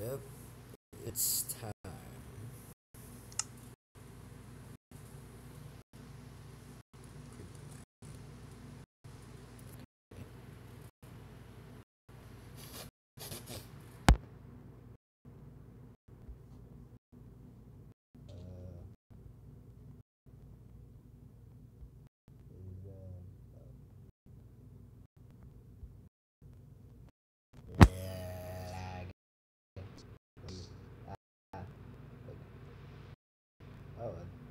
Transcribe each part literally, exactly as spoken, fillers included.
Yep, it's time. Oh,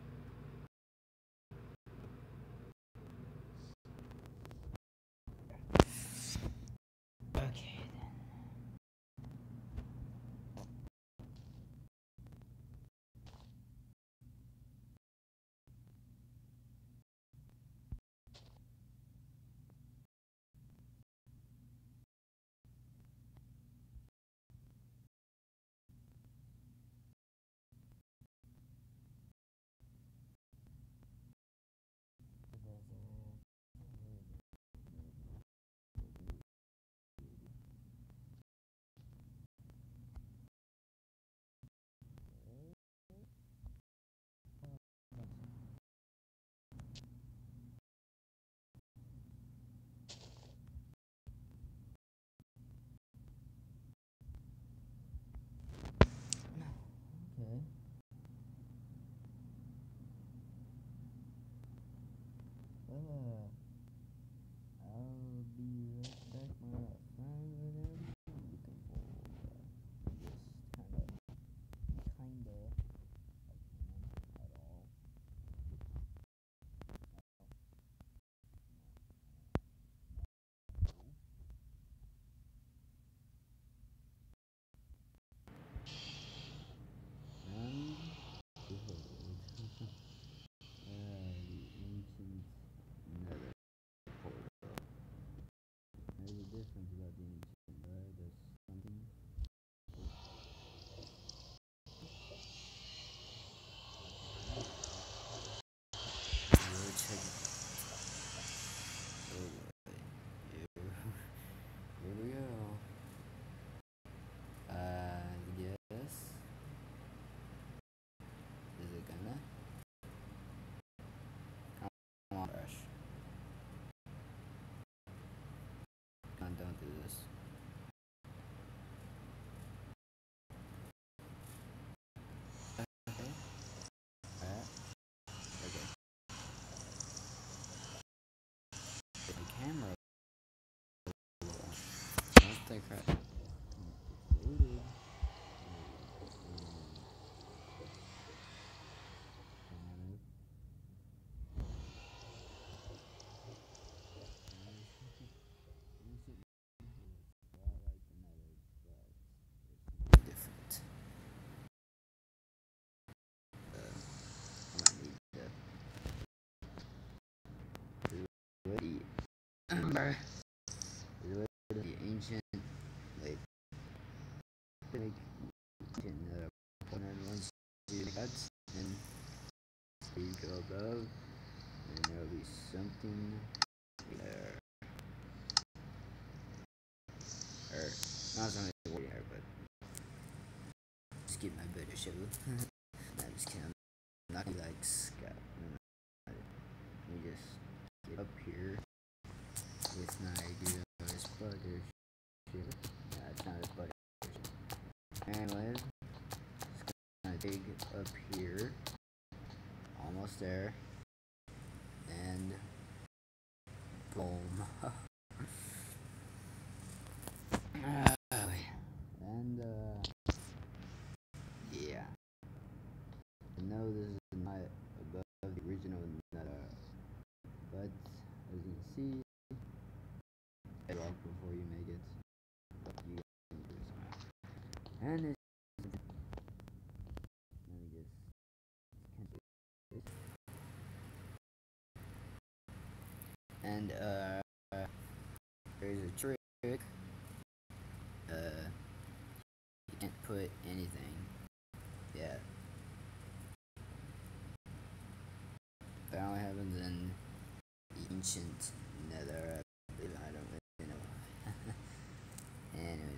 okay. Okay. Uh, I'll be right back when I find what I'm looking for. Just kinda, kinda, at all. And behold, uh, the ancient nether portal. There's a difference about the ancient, right? There's something. We'll check it. Oh boy. Here, here we go. Uh, yes. Is it gonna? Come on, brush. Come on, don't do this. Okay. Alright. Okay. The camera. Don't think right. Loaded. Different. Uh, I might need to ready. Remember the ancient like big ancient uh, corner once you cut and you go above and there'll be something there. Or not something there, but just keep my better show. I'm just kidding. I'm not gonna like scout. Let me just get up here with my idea of his butter shit. Nah, it's not his butter shit. Anyways, just gonna dig up here. Almost there. And boom. And uh yeah. I know this is not above the original nether, but as you can see, bedrock before you make it. You can do it somehow. And it's let me just cancel this. And uh there's a trick. Uh you can't put anything. Yeah. That only happens in the ancient nether.